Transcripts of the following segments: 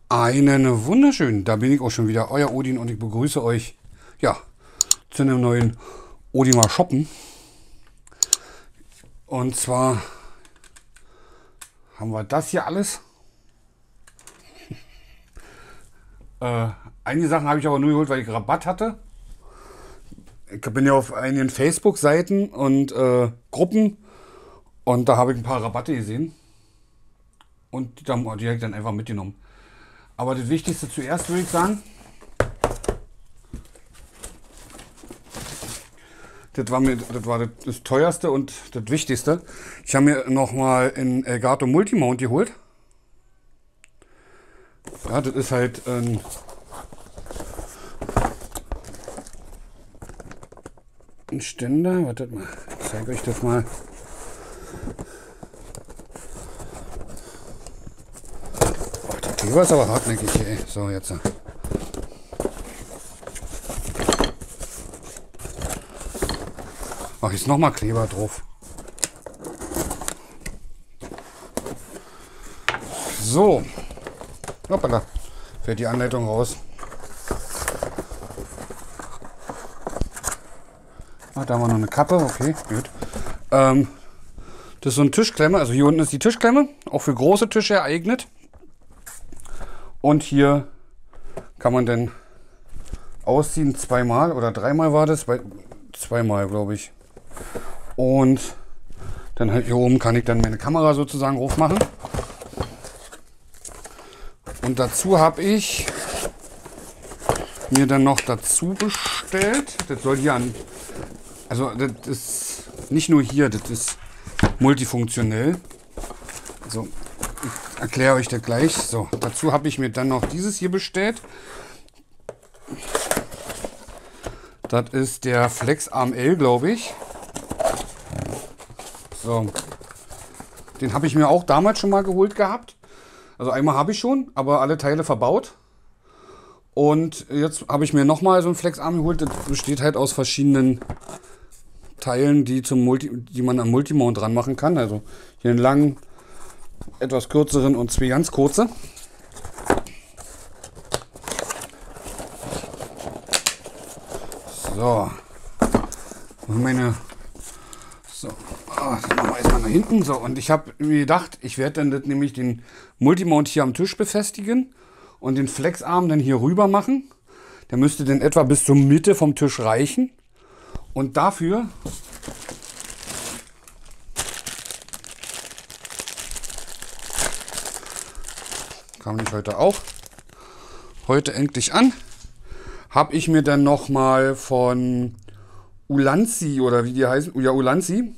Einen wunderschönen, da bin ich auch schon wieder, euer Odin, und ich begrüße euch, ja, zu einem neuen Odin mal shoppen. Und zwar haben wir das hier alles. Einige Sachen habe ich aber nur geholt, weil ich Rabatt hatte. Ich bin ja auf einigen Facebook-Seiten und Gruppen und da habe ich ein paar Rabatte gesehen. Und die habe ich dann einfach mitgenommen. Aber das Wichtigste zuerst, würde ich sagen. Das war das teuerste und das Wichtigste. Ich habe mir nochmal in Elgato Multimount geholt. Ja, das ist halt ein Ständer. Wartet mal, ich zeige euch das mal. Oh, der Kleber ist aber hartnäckig, ey. So, jetzt. Ach, jetzt nochmal Kleber drauf. So. Hoppala. Fährt die Anleitung raus. Ah, da haben wir noch eine Kappe. Okay, gut. Das ist so ein Tischklemme. Also hier unten ist die Tischklemme. Auch für große Tische geeignet. Und hier kann man dann ausziehen. Zweimal oder dreimal war das. Zweimal, glaube ich. Und dann halt hier oben kann ich dann meine Kamera sozusagen aufmachen. Und dazu habe ich mir dann noch dazu bestellt. Das soll hier an. Also das ist nicht nur hier, das ist multifunktionell. Also ich erkläre euch das gleich. So, dazu habe ich mir dann noch dieses hier bestellt. Das ist der FlexArm L, glaube ich. So, den habe ich mir auch damals schon mal geholt gehabt. Also einmal habe ich schon, aber alle Teile verbaut. Und jetzt habe ich mir nochmal so einen FlexArm geholt. Das besteht halt aus verschiedenen Teilen, die man am Multimount dran machen kann. Also hier einen langen, etwas kürzeren und zwei ganz kurze. So, das machen wir erstmal nach hinten. So, und ich habe mir gedacht, ich werde dann nämlich den Multimount hier am Tisch befestigen und den FlexArm dann hier rüber machen. Der müsste dann etwa bis zur Mitte vom Tisch reichen. Und dafür kam ich heute endlich an. Habe ich mir dann noch mal von Ulanzi oder wie die heißen, ja Ulanzi,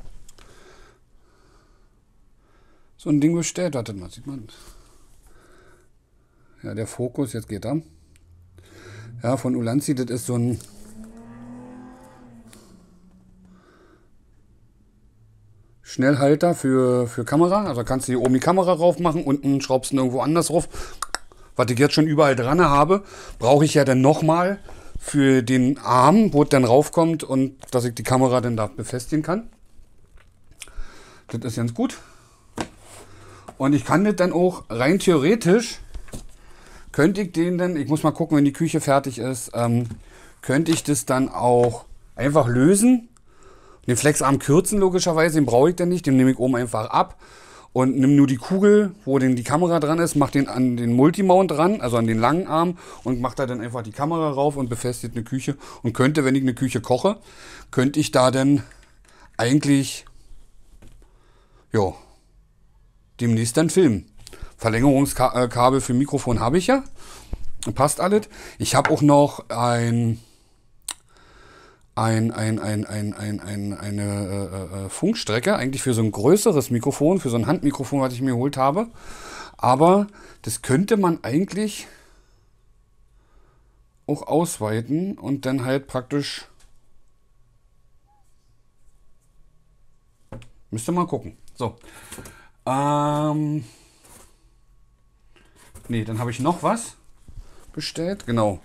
so ein Ding bestellt. Wartet mal, sieht man. Ja, der Fokus, jetzt geht er. Ja, von Ulanzi, das ist so ein Schnellhalter für Kamera. Also kannst du hier oben die Kamera rauf machen, unten schraubst du irgendwo anders drauf. Was ich jetzt schon überall dran habe, brauche ich ja dann nochmal für den Arm, wo es dann raufkommt und dass ich die Kamera dann da befestigen kann. Das ist ganz gut. Und ich kann das dann auch rein theoretisch, könnte ich den dann, ich muss mal gucken, wenn die Küche fertig ist, könnte ich das dann auch einfach lösen. Den FlexArm kürzen logischerweise, den brauche ich dann nicht, den nehme ich oben einfach ab. Und nimm nur die Kugel, wo denn die Kamera dran ist, mach den an den Multimount dran, also an den langen Arm, und mach da dann einfach die Kamera rauf und befestigt eine Küche. Und könnte, wenn ich eine Küche koche, könnte ich da dann eigentlich, ja, demnächst dann filmen. Verlängerungskabel für Mikrofon habe ich ja. Passt alles. Ich habe auch noch eine Funkstrecke, eigentlich für so ein größeres Mikrofon, für so ein Handmikrofon, was ich mir geholt habe. Aber das könnte man eigentlich auch ausweiten und dann halt praktisch, müsst ihr mal gucken. So. Nee, dann habe ich noch was bestellt. Genau.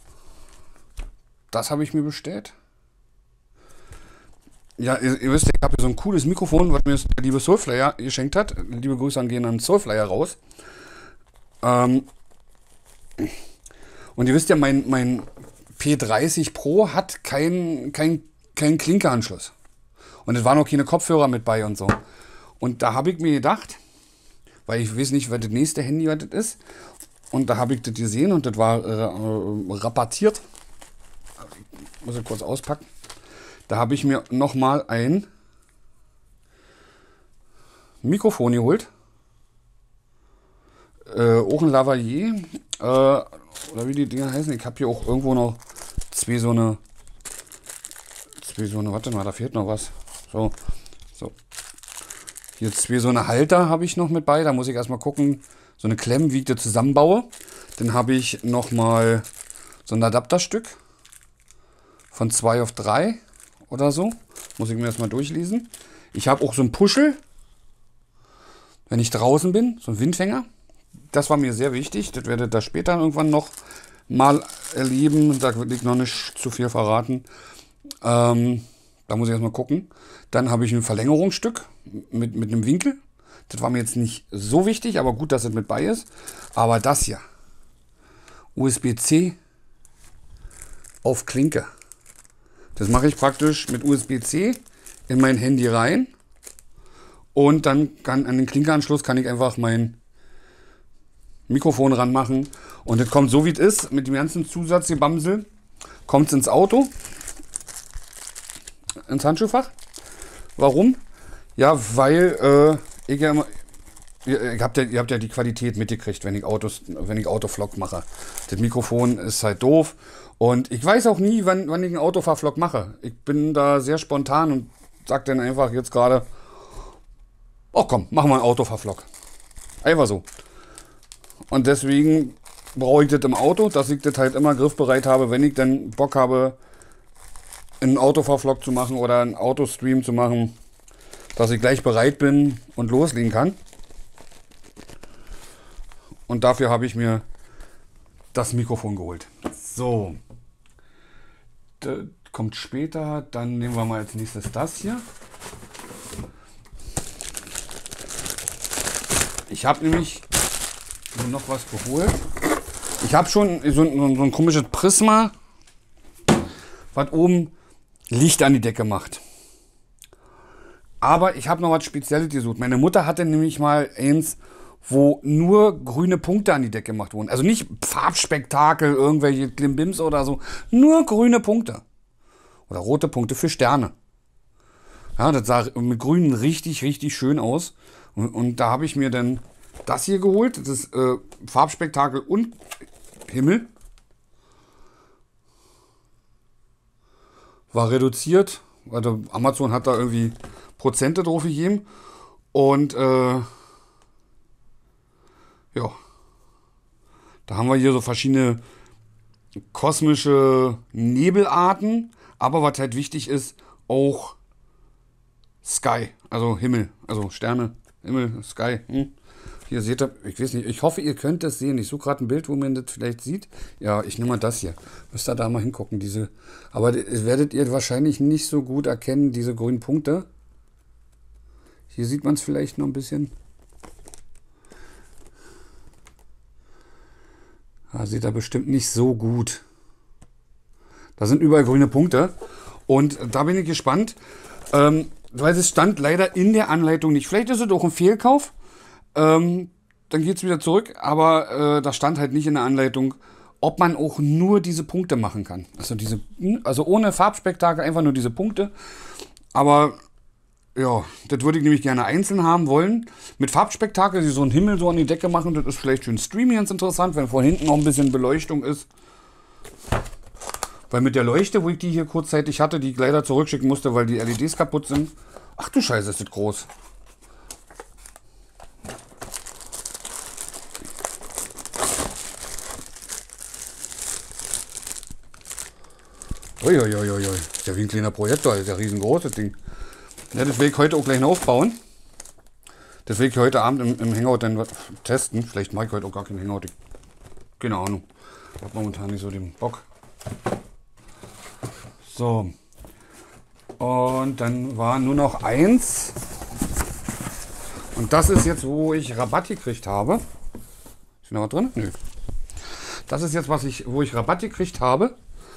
Das habe ich mir bestellt. Ja, ihr wisst, ich habe hier so ein cooles Mikrofon, was mir der liebe Soulflyer geschenkt hat. Liebe Grüße gehen an Soulflyer raus. Und ihr wisst ja, mein P30 Pro hat keinen Klinkeanschluss. Und es waren auch keine Kopfhörer mit bei und so. Und da habe ich mir gedacht, weil ich weiß nicht, was das nächste Handy was das ist. Und da habe ich das gesehen und das war rabattiert. Muss ich kurz auspacken. Da habe ich mir nochmal ein Mikrofon geholt. Auch ein Lavalier. Oder wie die Dinger heißen. Ich habe hier auch irgendwo noch zwei so eine, warte mal, da fehlt noch was. So. Hier zwei so eine Halter habe ich noch mit bei. Da muss ich erstmal gucken, so eine Klemme, wie ich das zusammenbaue. Dann habe ich nochmal so ein Adapterstück von 2 auf 3 oder so. Muss ich mir erstmal durchlesen. Ich habe auch so ein Puschel, wenn ich draußen bin, so ein Windfänger. Das war mir sehr wichtig. Das werdet ihr später irgendwann noch mal erleben. Da will ich noch nicht zu viel verraten. Da muss ich erstmal gucken. Dann habe ich ein Verlängerungsstück mit einem Winkel. Das war mir jetzt nicht so wichtig, aber gut, dass es mit bei ist. Aber das hier, USB-C auf Klinke. Das mache ich praktisch mit USB-C in mein Handy rein. Und dann kann an den Klinkeanschluss kann ich einfach mein Mikrofon ranmachen. Und das kommt so wie es ist, mit dem ganzen Zusatzgebamsel, kommt es ins Auto, ins Handschuhfach. Warum? Ja, weil ich ja immer, ihr habt ja die Qualität mitgekriegt, wenn ich Autovlog mache. Das Mikrofon ist halt doof. Und ich weiß auch nie, wann ich einen Autofahrvlog mache. Ich bin da sehr spontan und sage dann einfach jetzt gerade, oh komm, machen wir einen Autofahrvlog. Einfach so. Und deswegen brauche ich das im Auto, dass ich das halt immer griffbereit habe, wenn ich dann Bock habe, einen Autofahrvlog zu machen oder einen Autostream zu machen, dass ich gleich bereit bin und loslegen kann. Und dafür habe ich mir das Mikrofon geholt. So. Das kommt später. Dann nehmen wir mal als nächstes das hier. Ich habe nämlich noch was geholt. Ich habe schon so ein komisches Prisma, was oben Licht an die Decke macht. Aber ich habe noch was Spezielles gesucht. Meine Mutter hatte nämlich mal eins, wo nur grüne Punkte an die Decke gemacht wurden. Also nicht Farbspektakel, irgendwelche Klimbims oder so. Nur grüne Punkte. Oder rote Punkte für Sterne. Ja, das sah mit grünen richtig, richtig schön aus. Und da habe ich mir dann das hier geholt. Das ist Farbspektakel und Himmel. War reduziert. Also Amazon hat da irgendwie Prozente drauf gegeben. Und ja, da haben wir hier so verschiedene kosmische Nebelarten. Aber was halt wichtig ist, auch Sky, also Himmel, also Sterne, Himmel, Sky. Hier seht ihr, ich weiß nicht, ich hoffe, ihr könnt das sehen. Ich suche gerade ein Bild, wo man das vielleicht sieht. Ja, ich nehme mal das hier. Müsst ihr da mal hingucken. Aber das werdet ihr wahrscheinlich nicht so gut erkennen, diese grünen Punkte. Hier sieht man es vielleicht noch ein bisschen. Da seht ihr bestimmt nicht so gut. Da sind überall grüne Punkte. Und da bin ich gespannt, weil es stand leider in der Anleitung nicht. Vielleicht ist es auch ein Fehlkauf. Dann geht es wieder zurück. Aber da stand halt nicht in der Anleitung, ob man auch nur diese Punkte machen kann. Also ohne Farbspektakel, einfach nur diese Punkte. Aber ja, das würde ich nämlich gerne einzeln haben wollen. Mit Farbspektakel, die so einen Himmel so an die Decke machen, das ist vielleicht für den Stream ganz interessant, wenn von hinten noch ein bisschen Beleuchtung ist. Weil mit der Leuchte, wo ich die hier kurzzeitig hatte, die ich leider zurückschicken musste, weil die LEDs kaputt sind. Ach du Scheiße, ist das groß. Uiuiuiui, ist ja wie ein kleiner Projektor, das ist ja riesengroß, das Ding. Ja, das will ich heute auch gleich noch aufbauen. Das will ich heute Abend im Hangout dann testen. Vielleicht mache ich heute auch gar keinen Hangout. Keine Ahnung. Ich habe momentan nicht so den Bock. So. Und dann war nur noch eins. Und das ist jetzt, wo ich Rabatt gekriegt habe. Ist noch was drin? Nö. Das ist jetzt, wo ich Rabatt gekriegt habe.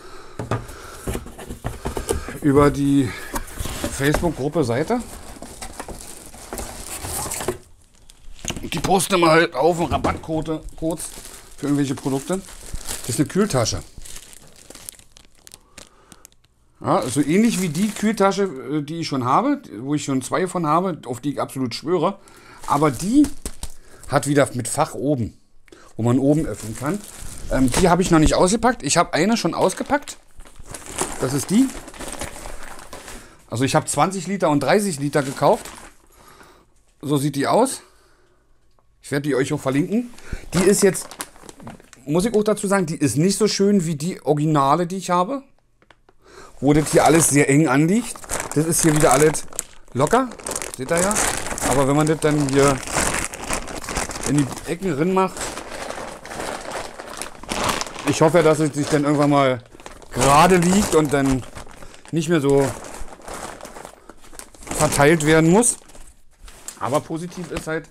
Über die Facebook-Gruppe Seite. Die posten immer halt auf Rabattcodes für irgendwelche Produkte. Das ist eine Kühltasche. Ja, so ähnlich wie die Kühltasche, die ich schon habe, wo ich schon 2 von habe, auf die ich absolut schwöre. Aber die hat wieder mit Fach oben, wo man oben öffnen kann. Die habe ich noch nicht ausgepackt. Ich habe eine schon ausgepackt. Das ist die. Also ich habe 20 Liter und 30 Liter gekauft. So sieht die aus. Ich werde die euch auch verlinken. Die ist jetzt, muss ich auch dazu sagen, die ist nicht so schön wie die Originale, die ich habe. Wo das hier alles sehr eng anliegt. Das ist hier wieder alles locker. Seht ihr ja. Aber wenn man das dann hier in die Ecken drin macht. Ich hoffe, dass es sich dann irgendwann mal gerade liegt und dann nicht mehr so verteilt werden muss. Aber positiv ist halt,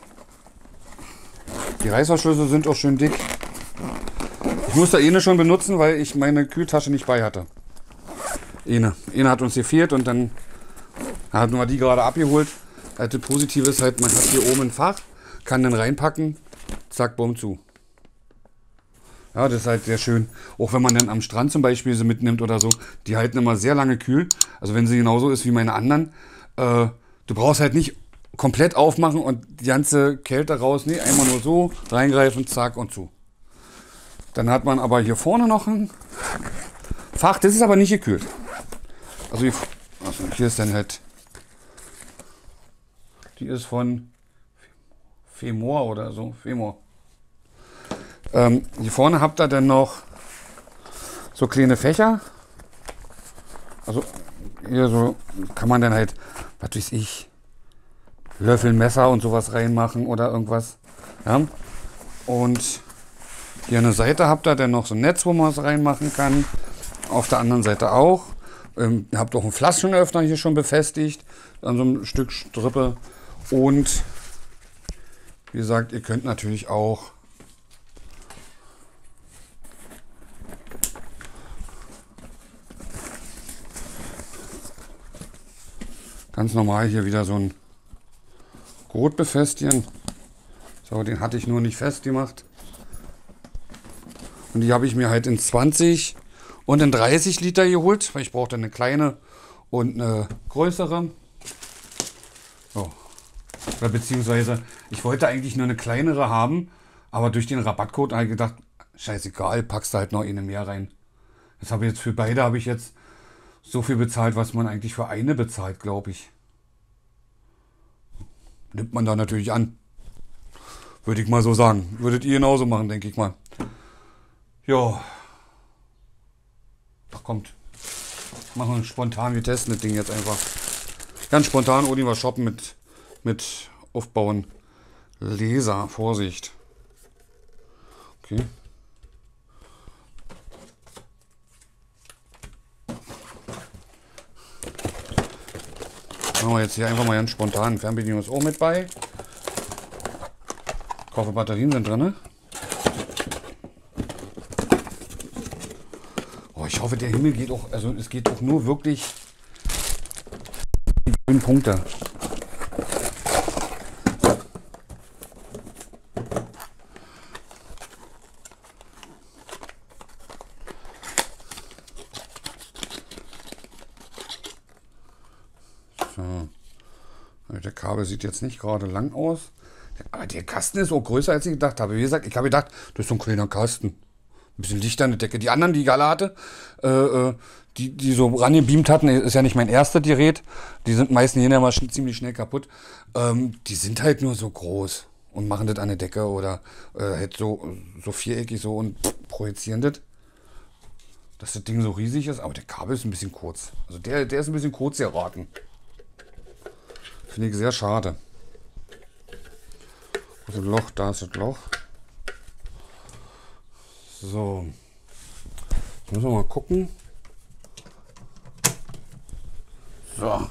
die Reißverschlüsse sind auch schön dick. Ich musste eine schon benutzen, weil ich meine Kühltasche nicht bei hatte. Eine hat uns gefehlt und dann hat nur die gerade abgeholt. Das Positive ist halt, man hat hier oben ein Fach, kann dann reinpacken, zack, bumm, zu. Ja, das ist halt sehr schön. Auch wenn man dann am Strand zum Beispiel sie mitnimmt oder so, die halten immer sehr lange kühl. Also wenn sie genauso ist wie meine anderen. Du brauchst halt nicht komplett aufmachen und die ganze Kälte raus. Nee, einmal nur so, reingreifen, zack und zu. Dann hat man aber hier vorne noch ein Fach, das ist aber nicht gekühlt. Also hier ist dann halt, die ist von Femor oder so, Femor. Hier vorne habt ihr dann noch so kleine Fächer. Also hier so kann man dann halt, was weiß ich, Löffel, Messer und sowas reinmachen oder irgendwas. Ja? Und hier an der Seite habt ihr dann noch so ein Netz, wo man was reinmachen kann. Auf der anderen Seite auch. Ihr habt auch einen Flaschenöffner hier schon befestigt an so einem Stück Strippe. Und wie gesagt, ihr könnt natürlich auch ganz normal hier wieder so ein Gurt befestigen. So, den hatte ich nur nicht festgemacht. Und die habe ich mir halt in 20 und in 30 Liter geholt, weil ich brauchte eine kleine und eine größere. So. Oder beziehungsweise, ich wollte eigentlich nur eine kleinere haben, aber durch den Rabattcode habe ich gedacht, scheißegal, packst du halt noch eine mehr rein. Das habe ich jetzt für beide, habe ich jetzt so viel bezahlt, was man eigentlich für eine bezahlt, glaube ich. Nimmt man da natürlich an. Würde ich mal so sagen. Würdet ihr genauso machen, denke ich mal. Ja. Ach kommt. Machen wir spontan, wir testen das Ding jetzt einfach. Ganz spontan, ohne was shoppen mit aufbauen. Laser, Vorsicht. Okay. Machen wir jetzt hier einfach mal ganz spontan. Fernbedienung ist auch mit bei. Ich hoffe, Batterien sind drin. Oh, ich hoffe, der Himmel geht auch, also es geht auch nur wirklich die grünen Punkte. So. Der Kabel sieht jetzt nicht gerade lang aus. Aber der Kasten ist auch größer, als ich gedacht habe. Wie gesagt, ich habe gedacht, das ist so ein kleiner Kasten. Ein bisschen Licht an der Decke. Die anderen, die ich alle hatte, die so rangebeamt hatten, ist ja nicht mein erstes Gerät. Die sind meistens hier immer ziemlich schnell kaputt. Die sind halt nur so groß und machen das an der Decke oder halt so viereckig so und projizieren das. Dass das Ding so riesig ist, aber der Kabel ist ein bisschen kurz. Also der ist ein bisschen kurz geraten. Finde ich sehr schade. Wo ist das Loch? Da ist das Loch. So. Jetzt müssen wir mal gucken. So.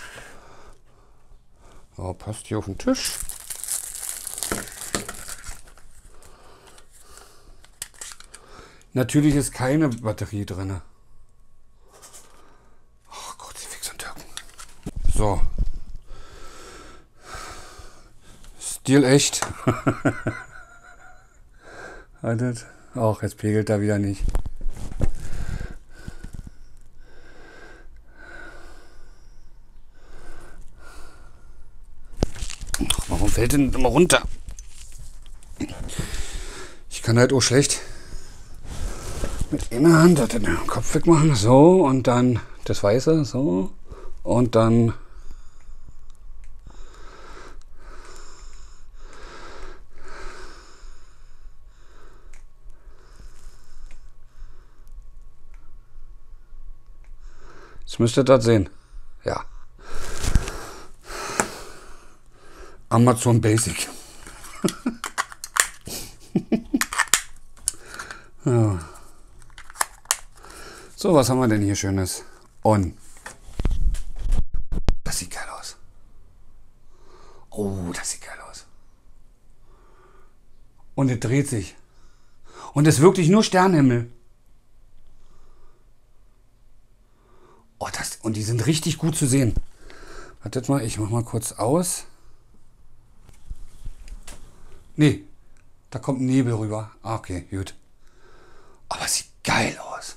Ja, passt hier auf den Tisch. Natürlich ist keine Batterie drin. Oh Gott, sie fix und Türken. So. Stil echt. Haltet. Ach, jetzt pegelt er wieder nicht. Ach, warum fällt denn immer runter? Ich kann halt auch schlecht mit einer Hand den Kopf wegmachen. So, und dann das Weiße. So. Und dann... Jetzt müsst ihr das sehen. Ja. Amazon Basic. Ja. So, was haben wir denn hier Schönes? On. Das sieht geil aus. Oh, das sieht geil aus. Und es dreht sich. Und es ist wirklich nur Sternenhimmel. Oh, und die sind richtig gut zu sehen. Wartet mal, ich mach mal kurz aus. Nee, da kommt Nebel rüber. Ah, okay, gut. Aber es sieht geil aus.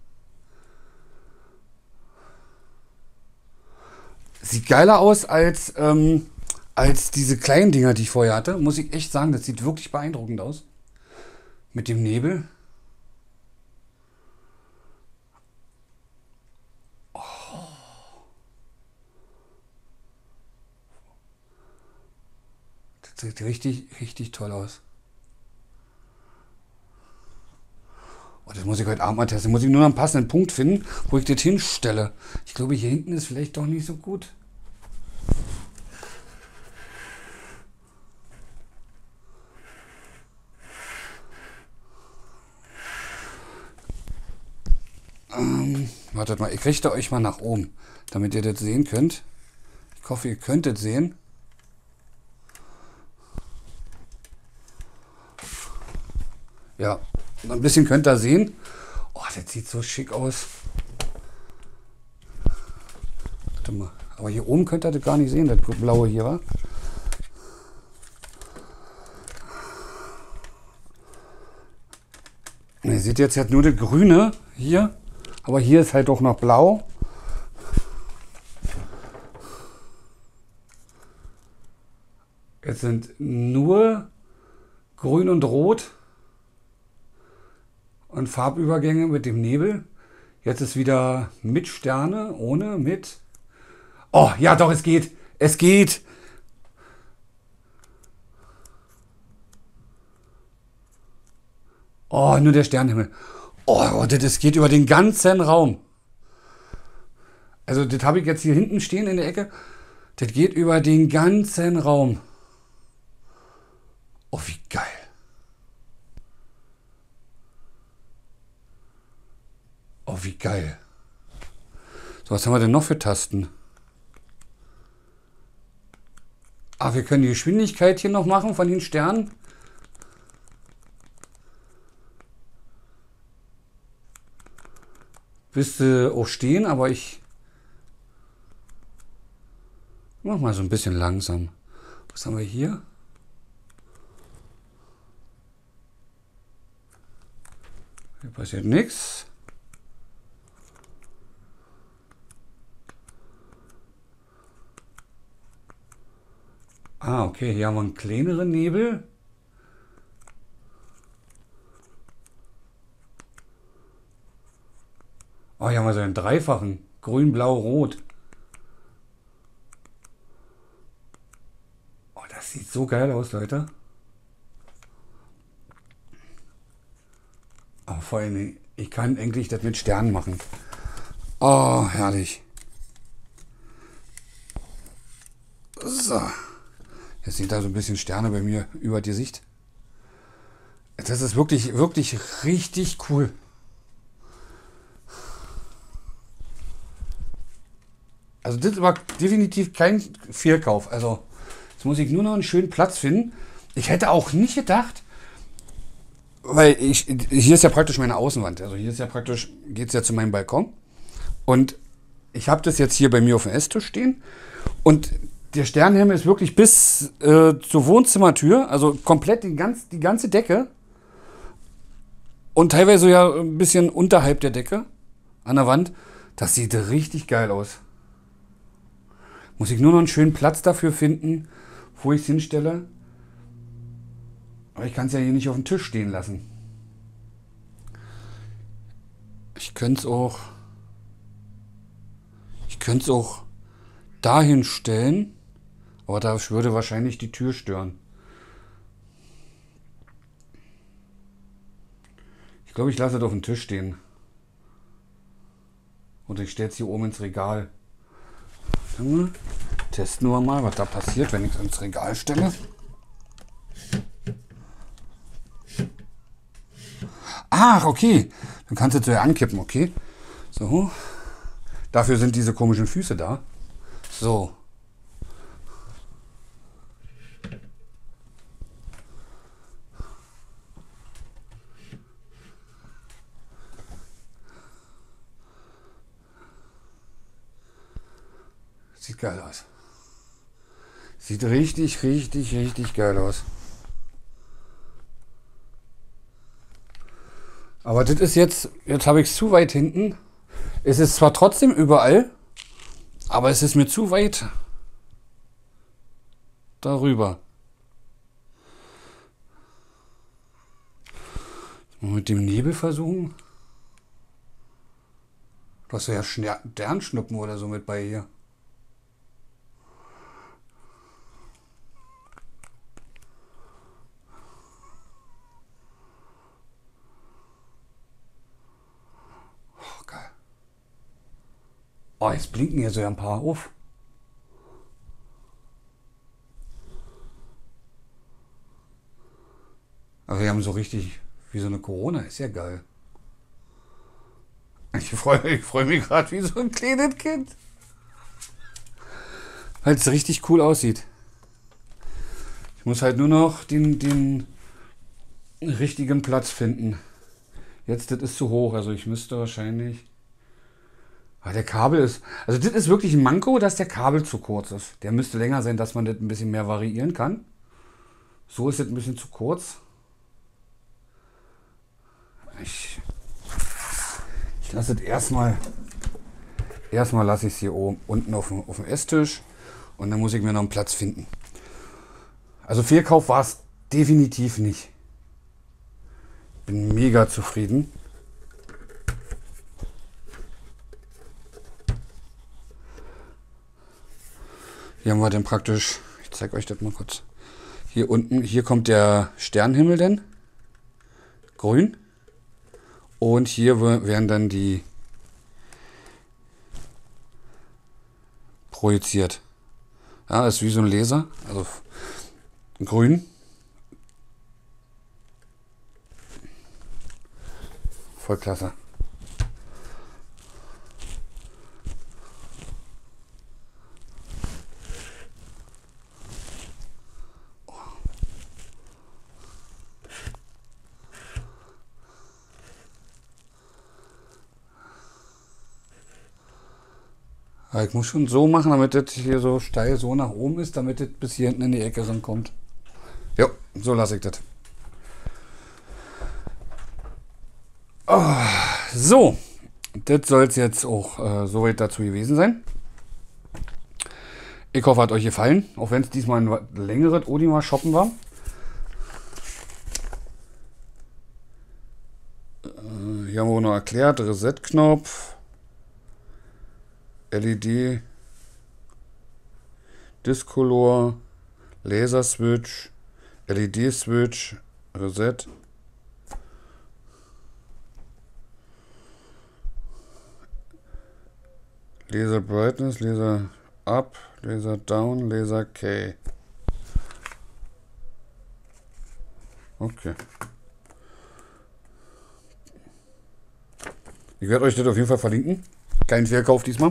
Sieht geiler aus als diese kleinen Dinger, die ich vorher hatte. Muss ich echt sagen, das sieht wirklich beeindruckend aus. Mit dem Nebel. Das sieht richtig, richtig toll aus. Oh, das muss ich heute Abend mal testen. Muss ich nur noch einen passenden Punkt finden, wo ich das hinstelle. Ich glaube, hier hinten ist vielleicht doch nicht so gut. Wartet mal, ich richte euch mal nach oben, damit ihr das sehen könnt. Ich hoffe, ihr könnt es sehen. Ja, ein bisschen könnt ihr sehen. Oh, das sieht so schick aus. Warte mal, aber hier oben könnt ihr das gar nicht sehen, das blaue hier, wa? Ihr seht jetzt halt nur das Grüne hier, aber hier ist halt auch noch blau. Jetzt sind nur Grün und Rot und Farbübergänge mit dem Nebel. Jetzt ist wieder mit Sterne, ohne, mit. Oh, ja doch, es geht. Es geht. Oh, nur der Sternenhimmel. Oh, das geht über den ganzen Raum. Also das habe ich jetzt hier hinten stehen in der Ecke. Das geht über den ganzen Raum. Oh, wie geil. Oh, wie geil. So, was haben wir denn noch für Tasten? Ah, wir können die Geschwindigkeit hier noch machen von den Sternen. Müsste auch stehen, aber ich mach mal so ein bisschen langsam. Was haben wir hier? Hier passiert nichts. Ah, okay, hier haben wir einen kleineren Nebel. Oh, hier haben wir so einen dreifachen. Grün, Blau, Rot. Oh, das sieht so geil aus, Leute. Aber vor allem, ich kann endlich das mit Sternen machen. Oh, herrlich. So. Jetzt sind da so ein bisschen Sterne bei mir über die Sicht. Das ist wirklich, wirklich richtig cool. Also das war definitiv kein Fehlkauf. Also jetzt muss ich nur noch einen schönen Platz finden. Ich hätte auch nicht gedacht, Weil hier ist ja praktisch meine Außenwand. Also hier ist ja praktisch, geht es ja zu meinem Balkon. Und ich habe das jetzt hier bei mir auf dem Esstisch stehen. Und der Sternenhimmel ist wirklich bis zur Wohnzimmertür, also komplett die ganze Decke. Und teilweise ja ein bisschen unterhalb der Decke an der Wand. Das sieht richtig geil aus. Muss ich nur noch einen schönen Platz dafür finden, wo ich es hinstelle. Aber ich kann es ja hier nicht auf dem Tisch stehen lassen. Ich könnte es auch dahin stellen, aber da würde wahrscheinlich die Tür stören. Ich glaube, ich lasse es auf dem Tisch stehen. Und ich stelle es hier oben ins Regal. Testen wir mal, was da passiert, wenn ich es ins Regal stelle. Ach, okay. Dann kannst du es so ja ankippen, okay. So. Dafür sind diese komischen Füße da. So. Sieht geil aus. Sieht richtig, richtig, richtig geil aus. Aber das ist jetzt habe ich es zu weit hinten. Es ist zwar trotzdem überall, aber es ist mir zu weit darüber. Mal mit dem Nebel versuchen. Du hast ja Sternschnuppen oder so mit bei hier. Oh, jetzt blinken hier so ein paar auf. Aber wir haben so richtig wie so eine Corona. Ist ja geil. Ich freu mich gerade wie so ein kleines Kind. Weil es richtig cool aussieht. Ich muss halt nur noch den richtigen Platz finden. Jetzt, das ist zu hoch. Also ich müsste wahrscheinlich... Aber der Kabel ist... Also das ist wirklich ein Manko, dass der Kabel zu kurz ist. Der müsste länger sein, dass man das ein bisschen mehr variieren kann. So ist es ein bisschen zu kurz. Ich lasse es erstmal... Erstmal lasse ich es hier oben unten auf dem Esstisch. Und dann muss ich mir noch einen Platz finden. Also Fehlkauf war es definitiv nicht. Bin mega zufrieden. Hier haben wir dann praktisch, ich zeige euch das mal kurz. Hier unten, hier kommt der Sternenhimmel denn. Grün. Und hier werden dann die projiziert. Ja, ist wie so ein Laser. Also grün. Voll klasse. Ja, ich muss schon so machen, damit das hier so steil so nach oben ist, damit das bis hier hinten in die Ecke rankommt. Ja, so lasse ich das. Oh, so, das soll es jetzt auch soweit dazu gewesen sein. Ich hoffe, hat euch gefallen, auch wenn es diesmal ein längeres Oldtimer Shoppen war. Hier haben wir noch erklärt, Reset-Knopf, LED, Discolor, Laser-Switch, LED-Switch, Reset. Laser Brightness, Laser Up, Laser Down, Laser K. Okay. Ich werde euch das auf jeden Fall verlinken. Kein Verkauf diesmal.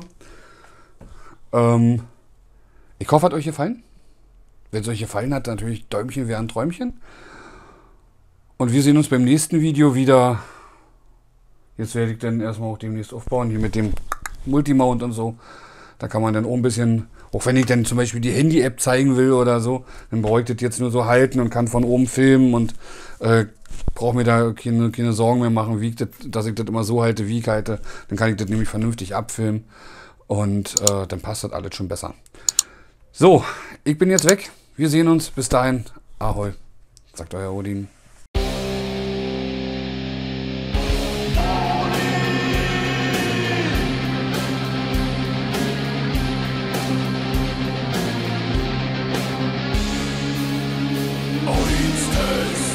Ich hoffe, hat euch gefallen. Wenn es euch gefallen hat, natürlich Däumchen wäre ein Träumchen. Und wir sehen uns beim nächsten Video wieder. Jetzt werde ich dann erstmal auch demnächst aufbauen, hier mit dem Multimount und so. Da kann man dann auch ein bisschen, auch wenn ich dann zum Beispiel die Handy-App zeigen will oder so, dann brauche ich das jetzt nur so halten und kann von oben filmen und brauche mir da keine Sorgen mehr machen, wie ich das, dass ich das immer so halte, wie ich halte. Dann kann ich das nämlich vernünftig abfilmen und dann passt das alles schon besser. So, ich bin jetzt weg. Wir sehen uns. Bis dahin. Ahoi, sagt euer Odin. Odin's Tales.